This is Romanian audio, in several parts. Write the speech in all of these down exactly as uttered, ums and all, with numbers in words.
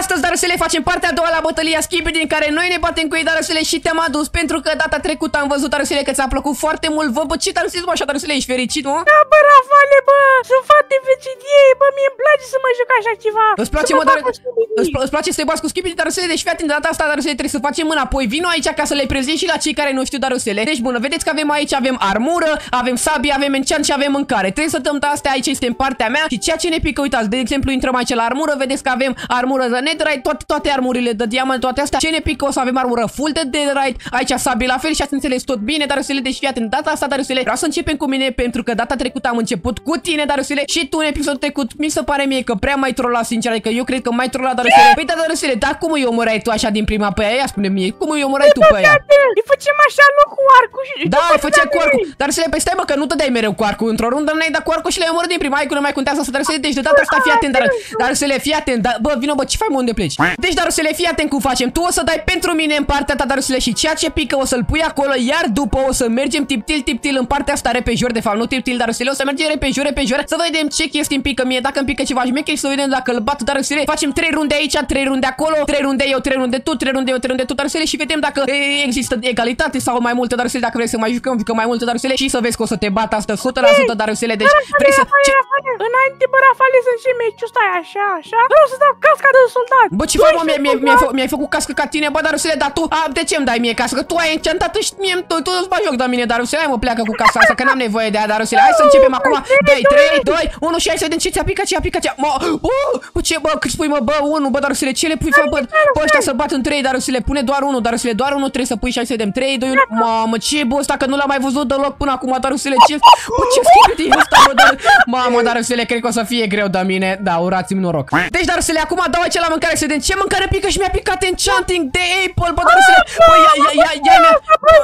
astăzi, Darusele, facem partea a doua la bătălia Skibidi, din care noi ne batem cu ei, Darusele, și te-am adus pentru că data trecută am văzut, Darusele, că ți-a plăcut foarte mult. Vă, bă, ce Darusele, mă, așa, Darusele, ești fericit, nu? Da, bă, Rafale, bă, sunt foarte fericit ei, bă, mie îmi place să mă joc așa ceva. Îți place, mă, dar... îți, îți place să te bați cu Skibidi, Darusele, deci fii atent, de data asta, Darusele, trebuie să facem înapoi. Vino aici ca să le prezint și la cei care nu știu, Darusele. Deci, bună, vedeți că avem aici, avem armură, avem sabie, avem enchant și avem mâncare. Trebuie să dăm astea, aici este în partea mea și ceea ce ne pică, uitați, de exemplu, intrăm aici la armură, vedeți că avem armură de netherite, toate, toate armurile de diamant, toate astea. Ce ne pică, o să avem armură full de netherite, aici sabie la fel și ați înțeles tot bine, Darusele, deci fii atent, data asta, Darusele, vreau să începem cu mine pentru că data trecută am început cu tine, Darusele, și tu în episodul trecut mi se pare mie că prea mai trolla, sincer, adică eu cred că mai trolla, Darusele. Păi da, Darusele, dar cum îi omorai tu așa din prima pe aia? Ia spune mie, cum îi omorai tu pe aia? Îi facem așa loc cu arcul și... Da, îi făcea cu arcul. Darusele, păi stai, mă, că nu te dai mereu cu arcul. Într-o rundă n-ai dat cu arcul și le-ai omorât din prima. Hai că nu mai contează să, Darusele, deci de data asta fii atent, dar... Darusele, fii atent, da... bă, vino, bă, ce faci, mă, unde pleci? Deci, Darusele, fii atent cum facem. Tu o să dai pentru mine în partea ta, Darusele, și ceea ce pică o să-l pui acolo, iar după o să mergem tip-til, tip-til în partea asta repejor, de fapt, nu tip-til, Darusele, o să mergem repejor, repejor, să vedem ce chestii îmi pică mie, dacă îmi pică ceva șmecher și să vedem dacă îl bat, Darusele. Facem trei runde aici, trei runde acolo, trei runde eu, trei runde tu, trei runde eu, trei runde tu, Darusele, și vedem dacă există egalitate sau mai multe, Darusele, dacă vrei să mai jucăm, jucăm mai multe, Darusele, și să vezi că o să te bat asta o sută la sută, Darusele, deci vrei să... Înainte, bă, Rafale, să și meciul, stai așa, așa, vreau să dau casca de soldat. Bă, ce faci, mă, mi-ai făcut cască ca tine, bă, Darusele, dar tu, a, de ce îmi dai mie cască? Că tu ai enchantat și mie, tu, tu îți bagi joc de mine, Darusele, hai, mă, pleacă cu casa asta, că n-am nevoie de ea, Darusele, hai să începem acum, doi, trei, doi, unu și hai să vedem ce ți-a picat, ce a picat, ce a... Mă, bă, ce, bă, cât spui, mă, bă, unu, bă, Darusele, ce le pui, fă, bă, bă, ăștia să bat în trei, Darusele, pune doar unu, Darusele, doar unu trebuie să pui și hai să vedem, trei, doi, unu, mamă, ce e, bă, ăsta, că nu l-am mai văzut deloc până acum, Darusele, ce, bă, ce Skibidi e ăsta, bă, dar... Mamă, Darusele, cred că o să fie greu de mine, da, urați-mi noroc. Deci, Darusele, acum dau aici la mâncare să vedem ce mâncare pică și mi-a picat enchanting de apple, bă, Darusele, bă, ia, ia, ia, ia, mi-a...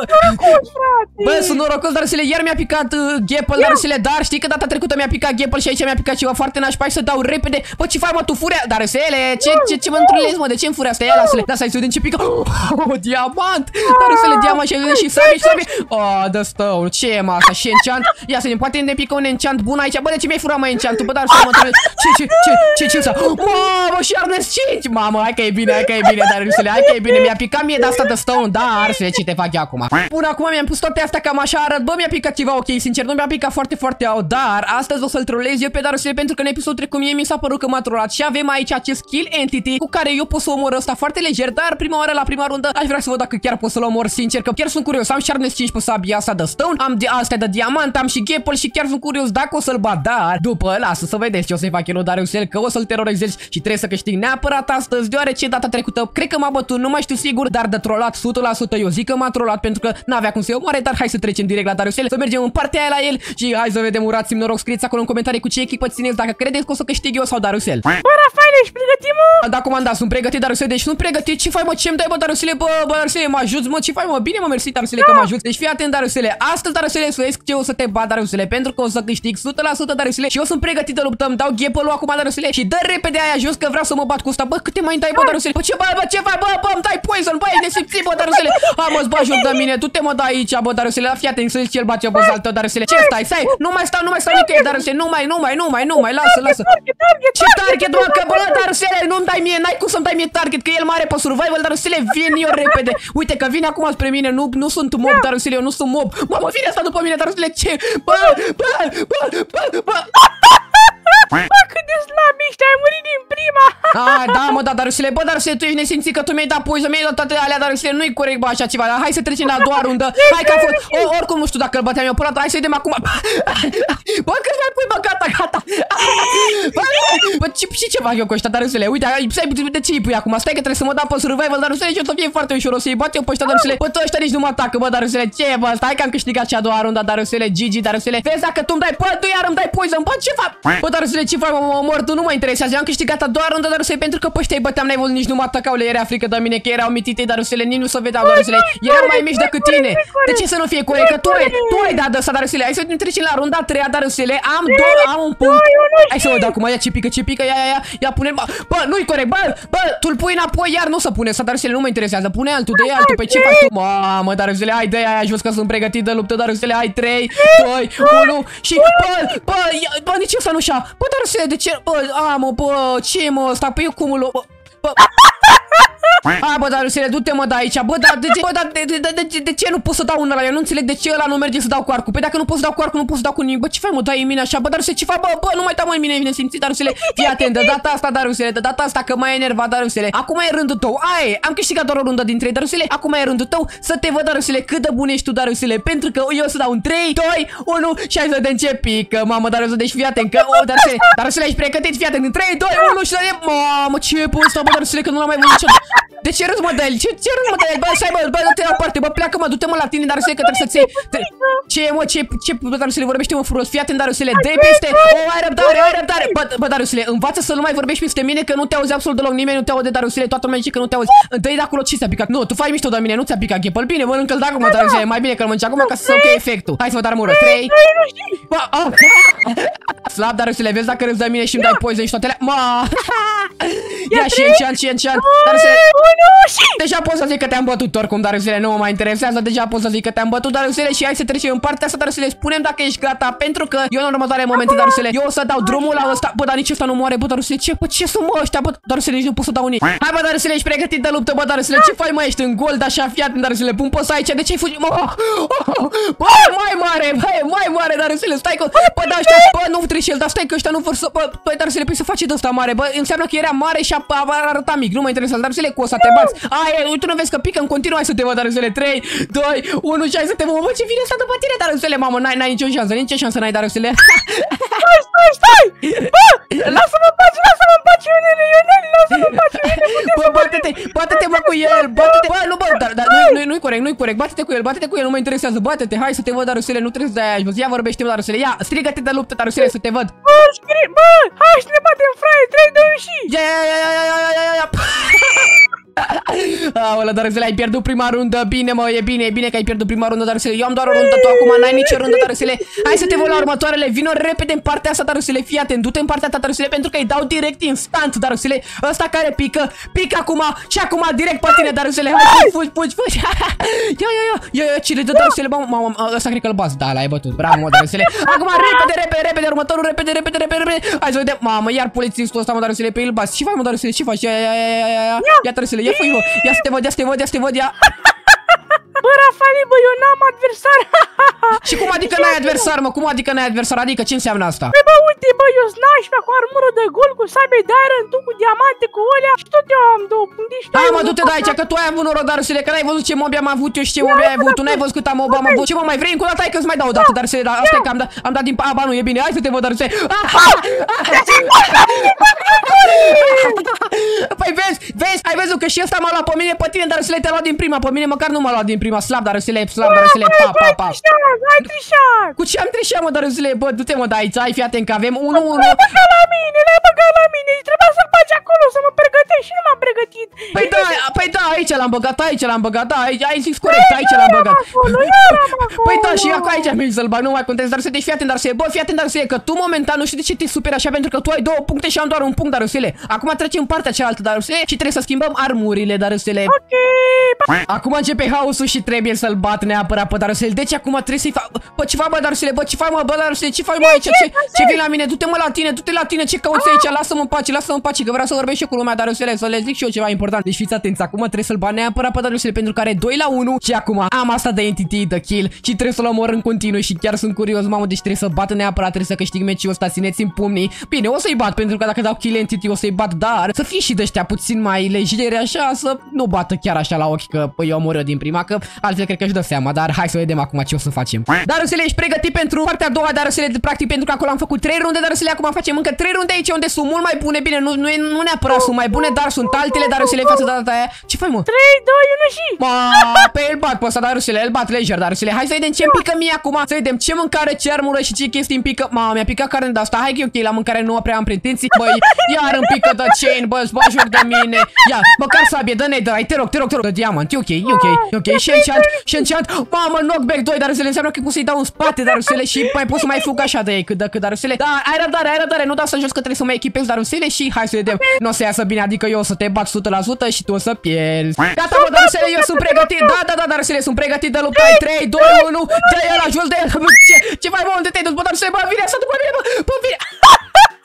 Bă, sunt norocos, Darusele, iar mi-a picat uh, Gapple, Darusele, dar știi că data trecută mi-a picat Gapple și aici mi-a picat ceva foarte nașpa, să dau repede. Bă, ce faci, mă, tu furea? Darusele, ce, ce, ce mă întrulezi, mă, de ce-mi furea asta? Ia, lasă-le, lasă-i să vedem ce pică. Oh, diamant! Darusele, diamant și și sabie, și sabie. Oh, the stone, ce e, mă, asta? Și enchant? Ia să vedem, poate ne pică un enchant bun aici. Bă, de ce mi-ai furat, mă, enchantul? Bă, Darusele, mă întrulezi. Ce, ce, ce, ce, ce, ce, mamă, și Arnes cinci! Mamă, hai că e bine, hai că e bine, Darusele, hai că e bine. Mi-a picat mie de asta de stone, da, Arsele, ce te fac eu acum? Până acum mi-am pus toate astea cam așa arăt. Bă, mi-a picat ceva, ok, sincer, nu mi-a picat foarte, foarte au, dar astăzi o să-l trolez eu pe Darusele pentru că în episodul trecut mie mi s-a părut că m-a trollat și avem aici acest kill entity cu care eu pot să omor ăsta foarte lejer, dar prima oară, la prima rundă, aș vrea să văd dacă chiar pot să-l omor, sincer, că chiar sunt curios. Am Sharpness cinci pe sabia asta de stone, am de astea de diamant, am și Gapple și chiar sunt curios dacă o să-l bat, dar după lasă să vedeți ce o să-i fac eu lui Darusele, că o să-l terorizez și trebuie să câștig neapărat astăzi, deoarece data trecută cred că m-a bătut, nu mai știu sigur, dar de trollat o sută la sută eu zic că m-a trollat pentru că n-avea cum să-i omoare, dar hai să trecem direct la Darusele, să mergem în partea aia la el și hai să vedem, urați-mi noroc, scrieți acolo în comentarii cu ce echipă țineți, dacă credeți că o să câștig eu sau Darusele. Bă, Rafale, ești pregătit, mă? Da, comanda, sunt pregătit, Darusele, deci sunt pregătit. Ce faci, mă, ce-mi dai, bă, Darusele, bă, bă, Darusele, mă ajuți, mă, ce faci, mă, bine, mă, mersi, Darusele, că mă ajuți. Deci fii atent, Darusele, astăzi, Darusele, să vezi ce o să te bat, Darusele, pentru că o să câștig o sută la sută, Darusele, și eu sunt pregătit de luptăm, dau Gapple-ul acum, Darusele, și dă repede aia jos că vreau să mă bat cu ăsta. Bă, câte mai dai, bă, Darusele? Bă, ce faci, bă, ce faci, bă, bă, îmi dai poison, bă, e nesimțit, bă, Darusele. Ha, mă, bagi joc de mine, tu te mă dai aici, bă, Darusele, la fii atent să zici ce-l bate eu, bă, saltă, Darusele. Ce stai, stai, nu mai stau, nu mai stau nicăieri, Darusele, nu mai, nu mai, nu mai, nu mai, lasă, lasă. Ce target, bă, că, bă, Darusele, nu-mi dai mie, n-ai cum să-mi dai mie target, că el mare pe survival, Darusele, vin eu repede. Uite că vine acum spre mine, nu, nu sunt mob, Darusele, eu nu sunt mob. Mamă, vine asta după mine, Darusele, ce? Bă, bă, bă, bă, bă. Bă, cât de slab ești, ai murit din prima. Ah, da, mă, da, Darusele, bă, Darusele, tu ești nesimțit că tu mi-ai dat poison, mi-ai dat toate alea, Darusele, nu-i corect, bă, așa ceva, dar hai să trecem la a doua rundă. Hai că a fost, o, oricum nu știu dacă îl băteam eu până la hai să vedem acum. Bă, cât mai pui, bă, gata, gata. Bă, bă, ce, și ce fac eu cu ăștia, Darusele? Uite, de ce îi pui acum? Stai că trebuie să mă dau pe survival, Darusele, și o să fie foarte ușor, o să-i bat eu pe ăștia, Darusele. Bă, tu ăștia nici nu mă atacă, bă, Darusele, ce, bă, stai că am câștigat cea a doua rundă, Darusele, G G, Darusele. Vezi dacă tu îmi dai, bă, tu iar îmi dai poison, bă, ce fac? Bă, Darusele, ce fac, mă, mă omor, tu nu mă interesează, am câștigat a doua rundă, Darusele, pentru că pe ăștia îi băteam, n-ai văzut, nici nu mă atacau, le era frică de mine, că erau mitite, Darusele, nici nu se vedeau, Darusele, erau mai mici decât tine. De ce să nu fie corect? Că tu ai, tu ai dat de asta, Darusele, hai să ne trecem la runda a treia, Darusele, am două, am un punct. Hai să văd acum, ia ce pică, ce pică, ia, ia, ia, ia, pune, bă, nu-i corect, bă, bă, tu-l pui înapoi, iar nu se pune asta, Darusele, nu mă interesează, pune altul, dă altul, pe ce faci tu? Mamă, Darusele, hai, dă aia jos că sunt pregătit de luptă, Darusele, hai, trei, doi, unu și, bă, bă, bă, nici ăsta nu-și-a, bă, Darusele, de ce, bă, a, mă, bă, ce, mă, ăsta, păi eu cum îl, bă, Bă, hai, bă, Darusele, du-te, mă, de aici. Bă, dar de ce, bă, dar de, de, de, de, de ce nu pot să dau unul ăla? Eu nu înțeleg de ce ăla nu merge să dau cu arcul. Păi dacă nu pot să dau cu arcul, nu pot să dau cu nimic. Bă, ce faci, mă, dai în mine așa? Bă, Darusele, ce faci? Bă, bă, nu mai dau mai în mine, vine simți, Darusele. Fii atent, de data asta, Darusele, de data asta că m-ai enervat, Darusele. Acum e rândul tău. Ai, am câștigat doar o rundă din trei, Darusele. Acum e rândul tău să te văd, Darusele, cât de bun ești tu, Darusele. Pentru că eu o să dau un trei, doi, unu și hai să vedem ce pică. Mamă, Darusele, deci fii atent că, o, Darusele, Darusele, ești pregătit, fii atent, în trei, doi, unu și să vedem. Mamă, ce e ăsta, bă, Darusele, că nu l-am mai văzut niciodată. De ce râzi, mă, de el? Ce, ce râzi, mă, de el? Bă, stai, bă, bă, du-te la parte, bă, pleacă, mă, du-te, mă, la tine, Darusele, că trebuie să-ți iei. Ce e, mă, ce, ce, bă, Darusele, vorbește, mă, frumos, fii atent, Darusele, dă-i peste, o, ai răbdare, ai răbdare. Bă, bă, Darusele, învață să nu mai vorbești peste mine, că nu te auzi absolut deloc, nimeni nu te aude, Darusele, toată lumea zice că nu te auzi. Dă-i de acolo ce ți-a picat. Nu, tu faci mișto de mine, nu ți-a picat ghepăl. Bine, mănâncă-l de acum, Darusele, mai bine că-l mănânci acum ca să se oche efectul. Hai să vă dar mură, trei. Bă, slab, Darusele, vezi dacă râzi de mine și îmi dai poison și toate. Mă. Ia și enchant, și enchant. Darusele, deja pot să zic că te-am bătut oricum, Darusele, nu mă mai interesează. Deja pot să zic că te-am bătut, Darusele, și hai să trecem în partea asta, Darusele. Spunem dacă ești gata, pentru că eu în următoarele momente, Darusele, eu o să dau drumul la ăsta. Bă, dar nici ăsta nu moare, bă, Darusele, ce, bă, ce sunt, mă, ăștia, bă, Darusele, nici nu pot să dau nici. Hai, bă, Darusele, ești pregătit de luptă, bă, Darusele, ce faci, mă, ești în gold, așa, fiat, Darusele, pun posa aici, de ce-ai fugit, mă, bă, mai mare, bă, mai mare, Darusele, stai că, bă, da, ăștia, bă, nu trișel, dar stai că ăștia nu vor să, bă, bă, Darusele, păi să faci de ăsta mare, bă, înseamnă că era mare și a arătat mic, nu mă interesează, Darusele, cu o să te bați. Ai, uite, nu vezi că pică în continuu, hai să te văd, Darusele, trei, doi, unu și hai să te văd, bă, ce vine asta după tine, Darusele, mamă, n-ai, n-ai nicio șansă, nicio șansă n-ai, Darusele. Stai, stai, stai! Bă, lasă-mă în pace, lasă-mă în pace, Ionel, Ionel, lasă-mă în pace, Ionel, bă, bate-te, bate-te, mă, cu el, bate-te, bă, nu, bă, dar, dar nu-i nu corect, nu-i corect, bate-te cu el, bate-te cu el, nu mă interesează, bate-te, hai să te văd, Darusele, nu trebuie să dai aici, bă, ia vorbește, Darusele, ia, strigă-te de luptă, Darusele, să te văd. Bă, scrie, bă, hai să ne batem, fraie, trei, doi, unu și... Ia, ia, ia, ia, ia, ia, ia, ia. Aolă, Darusele, ai pierdut prima rundă. Bine, mă, e bine, e bine că ai pierdut prima rundă, Darusele. Eu am doar o rundă, tu acum n-ai nicio rundă, Darusele. Hai să te văd la următoarele. Vino repede în partea asta, Darusele. Fii atent, du-te în partea ta, Darusele, pentru că îi dau direct instant, Darusele. Ăsta care pică, pică acum și acum direct pe tine, Darusele. Hai, fugi, fugi, fugi. Ia, ia, ia, ia, ia, ce de Darusele, mamă, mamă, ăsta cred că-l bas. Da, l-ai bătut. Bravo, mă, Darusele. Acum repede, repede, repede, următorul, repede, repede, repede, repede. Hai să vedem. Mamă, iar polițistul ăsta, mă, Darusele, pe el bas. Ce faci, mă, Darusele? Ce faci? Ia, ia, ia, ia, ia, ia, Darusele, ia, fui, mă. Ia să te văd, ia să te văd, ia să te văd, ia. Bă, Rafali, bă, eu n-am adversar. Și cum adică n-ai adversar, mă? Cum adică n-ai adversar? Adică ce înseamnă asta? Păi, bă, uite, bă, eu snașpea cu armură de gol, cu sabe de iron, tu cu diamante, cu olea și tot eu am două puncte și tu ai... Hai, mă, du-te de aici, că tu ai avut noroc, Darusele, că n-ai văzut ce mobi am avut eu și ce mobi ai avut. Tu n-ai văzut cât am mob am avut. Ce mă mai vrei încă o dată? Hai că îți mai dau o dată, Darusele, dar asta e că am dat, am dat din... A, ba, nu, e bine, hai să te văd, Darusele. Păi vezi, vezi, ai văzut că și ăsta m-a luat pe mine, pe tine, Darusele, te-a luat din prima, pe mine măcar nu m-a luat din prima. Slab, Darusele, slab, Darusele, pa, pa, pa. Ai trișat! Cu ce am trișat, mă, Darusele? Bă, du-te, mă, de aici, hai, fii atent că avem unu unu. L-ai băgat la mine, l-ai băgat la mine, trebuia să-l faci acolo, să mă pregătești și nu m-am pregătit. Păi da, păi da, aici l-am băgat, aici l-am băgat, da, aici, ai zis corect, aici l-am băgat. Păi da, și acum aici mi-l să-l bag, nu mai contează, Darusele, deci fii atent, Darusele, bă, fii atent, Darusele, că tu momentan nu știu de ce te superi așa, pentru că tu ai două puncte și am doar un punct, Darusele. Acum trecem în partea cealaltă, Darusele, și trebuie să schimbăm armurile, Darusele. Ok. Acum începe haosul și trebuie să-l bat neapărat pe Darusele. Deci acum trebuie să-i fac... Bă, ce fac, bă, Darusele? Bă, ce fac, mă, bă, Darusele? Ce faci, mă, aici? Ce, ce vii la mine? Du-te, mă, la tine, du-te la tine. Ce cauți aici? Lasă-mă în pace, lasă-mă în pace, că vreau să vorbesc și eu cu lumea, Darusele, să le zic și eu ceva important. Deci fiți atenți, acum trebuie să-l bat neapărat pe Darusele, pentru că are doi la unu și acum am asta de entity, de kill și trebuie să-l omor în continuu și chiar sunt curios, mamă, deci trebuie să bată neapărat, trebuie să câștig meciul ăsta, țineți în pumnii. Bine, o să-i bat, pentru că dacă dau kill entity o să-i bat, dar să fie și de ăștia puțin mai lejeri așa, să nu bată chiar așa la ochi că păi eu omor eu din prima, că altfel cred că își dă seama, dar hai să vedem acum ce o să facem. Darusele, ești pregătit pentru partea a doua, Darusele, practic pentru că acolo am făcut trei runde, Darusele, acum facem încă trei runde aici unde sunt mult mai bune, bine, nu, nu, nu neapărat sunt mai bune, dar sunt altele, Darusele, față de data aia. Ce faci, mă? trei, doi, unu și... Ma, pe el bat pe ăsta, Darusele, el bat lejer, Darusele. Hai să vedem ce-mi pică mie acum, să vedem ce mâncare, ce armură și ce chestii îmi pică. Ma, mi-a picat carne de asta, hai că e ok, la mâncare nu prea am pretenții. Băi, iar îmi pică de chain, bă, bă, jur de mine. Ia, măcar sabie, dă nether, ai, te rog, te rog, te rog, de diamant, e ok, e ok, e ok, și enchant, și enchant. Mamă, knockback doi, Darusele, înseamnă că pot să-i dau în spate, Darusele, și mai pot să mai fug așa de ei, cât de cât, Darusele. Da, ai răbdare, ai răbdare, nu dau să jos că trebuie să mă echipez, Darusele, și hai să vedem. Nu o să iasă bine, adică eu o să te bat o sută la sută și tu o să pierzi. Gata, mă, Darusele, eu sunt pregătit. Da, da, da, Darusele, sunt pregătit de luptă. Ai trei, doi, unu, dă-i ăla, jos de el. Ce, ce mai mă, unde te-ai dus, bă, Darusele, bă, vine să după mine, bă, bă, vine.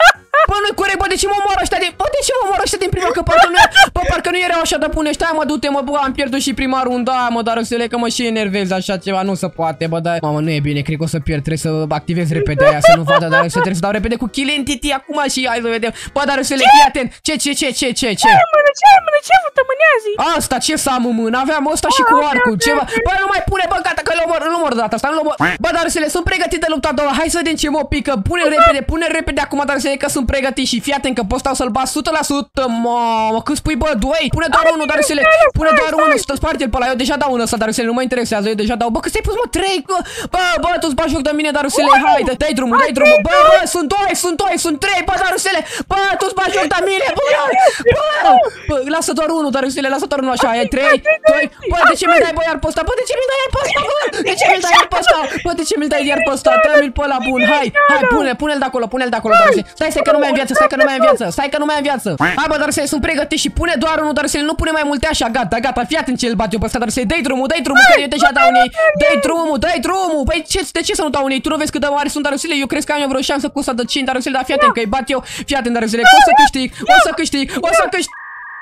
Bă, nu-i corect, bă, de ce mă omoră ăștia din... Bă, de ce mă omoră ăștia din prima? Că parcă nu, bă, parcă nu erau așa de bune. Stai, mă, du-te, mă, bă, am pierdut și prima rundă, mă, dar să le că mă și enervez așa ceva, nu se poate, bă, dar... Mamă, nu e bine, cred că o să pierd, trebuie să activez repede aia, să nu vadă, dar să trebuie să dau repede cu kill entity acum și hai să vedem. Bă, dar să le fii atent. Ce, ce, ce, ce, ce, ce? Ce ai mână, ce ai mână, ce vă tămânează? Asta, ce să am în mână? Aveam ăsta și cu arcul, ceva. Bă, nu mai pune, bă, gata, că îl omor, îl omor de data asta, nu-l omor. Bă, dar să le sunt pregătit de lupta a doua. Hai să vedem ce mă pică. Pune repede, pune repede acum, dar să că sunt pregătit și fii atent că pot stau să-l bat o sută la sută. Mamă, cât spui, bă, doi? Pune doar unul, dar să le pune doar unul, să sparte-l pe ăla. Eu deja dau unul ăsta, dar să nu mă interesează. Eu deja dau. Bă, că ți-ai pus, mă, trei. Bă, bă, tu-ți bagi joc de mine, dar să le hai, dai drumul, dai drumul. Bă, bă, sunt doi, sunt doi, sunt trei, bă, dar să le. Bă, tu-ți bagi joc de mine. Bă, bă, lasă doar unul, dar să le lasă doar unul așa. E trei, doi. Bă, de ce mi dai bă iar pe ăsta? Bă, de ce mi dai iar pe ăsta? Bă, de ce mi dai iar pe ăsta? Bă, de ce mi dai iar pe ăsta? Dă-mi-l pe ăla bun. Hai, hai, pune-l, pune-l de acolo, pune-l de acolo, dar să. Stai, stai că nu mai am viață, stai că nu mai am viață. Stai că nu mai am viață. Hai, bă, dar să sunt pregătit și pune doar unul, dar să nu pune mai multe așa. Gata, gata. Fii atent ce îl bat eu pe ăsta, dar să dai drumul, dai drumul, că eu deja dau unei. Dai drumul, dai drumul. Păi ce, de ce să nu dau unei? Tu nu vezi cât de mari sunt darusile? Eu cred că am eu vreo șansă cu ăsta de cinci darusile, dar fii atent că îi bat eu. Fii atent darusile, o să câștig, o să câștig, o să câștig.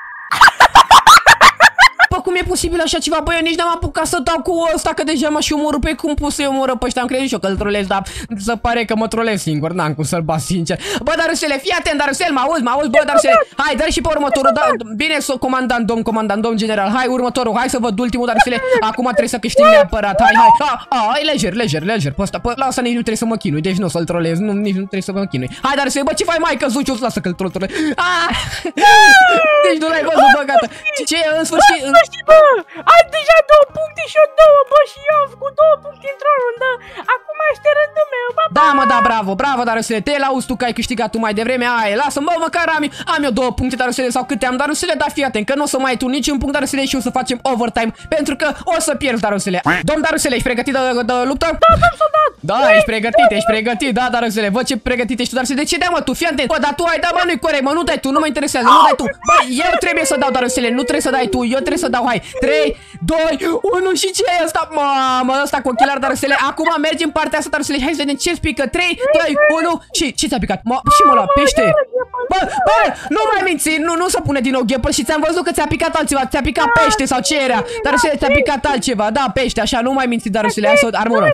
Bă, cum e posibil așa ceva? Bă, eu nici n-am apucat să dau cu ăsta, că deja m-aș omorâ. Pe cum pot să-i omoră pe ăștia? Am crezut și eu că îl trolez, dar se pare că mă trolez singur. N-am cum să-l bat sincer. Bă, Darusele, fii atent, Darusel, mă auzi, mă auzi, bă, Darusele. Hai, dă și pe următorul, da, bine, so, comandant, domn, comandant, domn general. Hai, următorul, hai să văd ultimul, Darusele. Acum trebuie să câștig neapărat. Hai, hai. A, a, ai lejer, lejer, lejer. Pe ăsta, pe ăsta nici nu trebuie să mă chinui, deci nu o să-l trolez, nu, nici nu trebuie să mă chinui. Hai, Darusele, bă, ce faci, mai căzut, eu lasă că-l trolez. Ah! Deci nu l-ai văzut, bă, gata. Ce, în sfârșit, ai deja două puncte și eu două, bă, și eu am făcut două puncte într-o rundă. Acum este rândul meu, bă. Da, mă, da, bravo, bravo, Darusele, te lauzi tu că ai câștigat tu mai devreme. Hai, lasă-mă, bă, măcar am, am eu două puncte, Darusele, sau câte am, Darusele, da, fii atent, că nu o să mai ai tu niciun punct, Darusele, și o să facem overtime, pentru că o să pierzi, Darusele. Domn Darusele, ești pregătit de, de luptă? Da, domn soldat. Da, ești pregătit, ești pregătit, da, Darusele, văd ce pregătit ești tu, Darusele, de ce dai, mă, tu, fii atent, bă, dar tu ai dat, mă, nu-i corect, mă, nu dai tu, nu mă interesează, nu dai tu, bă, eu trebuie să dau, Darusele, nu trebuie să dai tu, eu trebuie să dau, hai, trei, doi, unu și ce e ăsta? Mamă, ăsta cu ochelar, Darusele. Acum mergi în partea asta, Darusele. Hai să vedem ce-ți pică. trei, doi, unu și ce ți-a picat? Ma, și mă la pește. Bă, bă, nu mai minți, nu, nu se pune din nou ghepăr și ți-am văzut că ți-a picat altceva. Ți-a picat pește sau ce era? Darusele, ți-a picat altceva. Da, pește, așa, nu mai minți, Darusele. Hai să armură.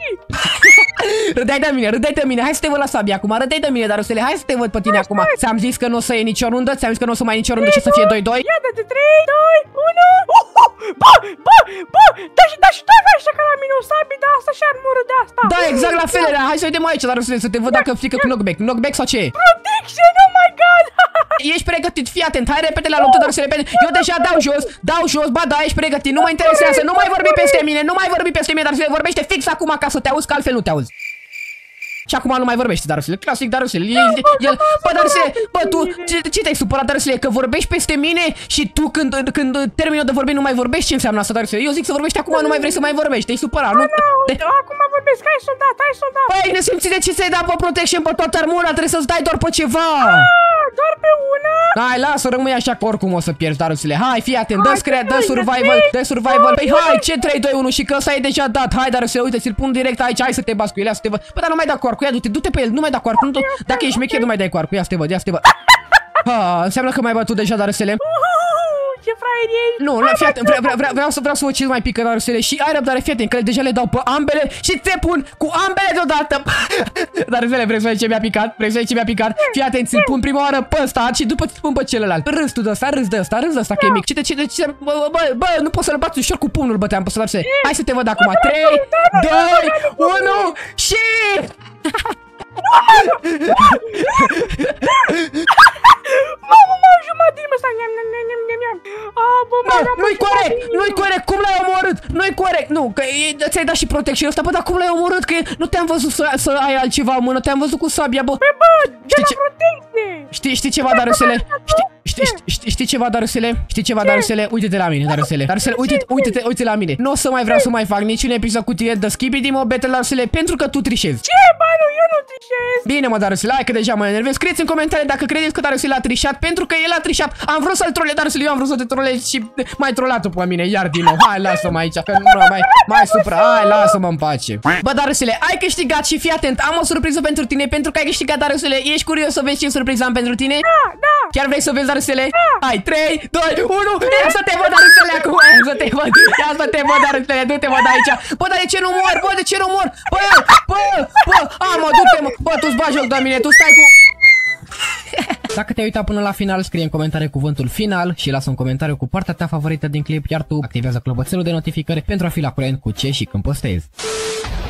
Râdeai de mine, râdeai de mine. Hai să te văd la sabie acum. Râdeai de mine, Darusele. Hai să te văd pe tine acum. Ți-am zis că nu o să iei nicio rundă. Ți-am zis că nu o să mai iei nicio rundă și să fie doi doi. Ia de trei, doi, unu. Bă, bă, bă, da și, da și tu aveai așa ca la mine o sabie, dar asta și armură de asta. Da, exact la fel era. Hai să vedem aici, Darusele, să te văd dacă frică cu knockback. Knockback sau ce e? Protection, oh my god. Ești pregătit, fii atent, hai repede la luptă, Darusele, repede. Eu deja dau jos, dau jos, ba da, ești pregătit, nu mă interesează, nu mai vorbi peste mine, nu mai vorbi peste mine, Darusele, vorbește fix acum ca să te auzi, că altfel nu te auzi. Și acum nu mai vorbește, Darusele, clasic Darusele. El, el, bă, Darusele, bă, tu, ce, ce te-ai supărat, Darusele, că vorbești peste mine și tu când, când termin eu de vorbit nu mai vorbești? Ce înseamnă asta, Darusele? Eu zic să vorbești acum, nu mai vrei să mai vorbești, te-ai supărat, nu? De... Acum vorbesc, hai soldat, hai soldat. Păi, nesimțit, de ce ți-ai dat pe protection pe toată armura? Trebuie să-ți dai doar pe ceva. Doar pe una? Hai, lasă, rămâi așa că oricum o să pierzi, Darusele. Hai, fii atent, dă screa, dă survival, dă survival. Păi hai, ce trei, doi, unu și că ăsta e deja dat. Hai, Darusele, uite, ți-l pun direct aici. Hai să te bați cu el, ia să te văd. Bă, dar nu mai da cu arcul, ia du-te, du-te pe el, nu mai da cu arcul. Dacă ești mecher, nu mai dai cu arcul. Ia să te văd, ia să te văd. Ha, înseamnă că mai bătut deja, Darusele. Ce fraier ești? Nu, nu, fii atent, vreau, vreau, vreau, vreau să vreau să văd ce mai pică, Darusele. Și ai răbdare, fii atent, că deja le dau pe ambele și te pun cu ambele deodată. Darusele, vrei să vezi ce mi-a picat? Vrei să vezi ce mi-a picat? Fii atent, ți-l pun prima oară pe ăsta și după ți-l pun pe celălalt. Râs tu de ăsta, râs de ăsta, râs de ăsta că e mic. Ce de ce de ce? Bă, bă, bă, nu pot să-l bați ușor cu pumnul, băteam pe ăsta, Darusele. Hai să te văd acum. trei, doi, unu și Mamă, mă, jumătate din ăsta. Nu-i corect, nu-i corect, cum l-ai omorât? Nu-i corect, nu, că ți-ai dat și protection ăsta, bă, dar cum l-ai omorât? Că nu te-am văzut să, să ai altceva în mână, te-am văzut cu sabia, bă. Bă, bă, de la protecție. Știi, știi ceva, Darusele? Știi, știi, știi, știi ceva, Darusele? Știi ceva, Darusele? Uite-te la mine, Darusele. Darusele, uite-te, uite-te, uite la mine. Nu o să mai vreau să mai fac niciun episod cu tine de Skibidi Mob Battle, Darusele, pentru că tu trișezi. Ce, bă, nu, eu nu trișez. Bine, mă, Darusele, hai că deja mă enervez. Scrieți în comentarii dacă credeți că Darusele a trișat, pentru că el a trișat. Am vrut să-l trolez, Darusele. eu am vrut să te trolezi și mai trollat-o pe mine, iar din nou. Hai, lasă-mă aici, că nu mai, mai supra. Hai, lasă-mă în pace. Bă, Darusele, ai câștigat și fii atent, am o surpriză pentru tine, pentru că ai câștigat, Darusele. Ești curios să vezi ce surpriză am pentru tine? Da, da. Chiar vrei să vezi, Darusele? Da. Hai, trei, doi, unu, ia să te văd, Darusele, acum. Ia să te văd, ia să te văd, Darusele, du-te, văd aici. Bă, dar de ce nu mor? Bă, de ce nu mor? Bă, bă, bă, a, mă, du-te, mă. Bă, tu-ți bagi joc de mine, tu stai cu... Dacă te-ai uitat până la final, scrie în comentarii cuvântul final și lasă un comentariu cu partea ta favorită din clip, iar tu activează clopoțelul de notificări pentru a fi la curent cu ce și când postezi.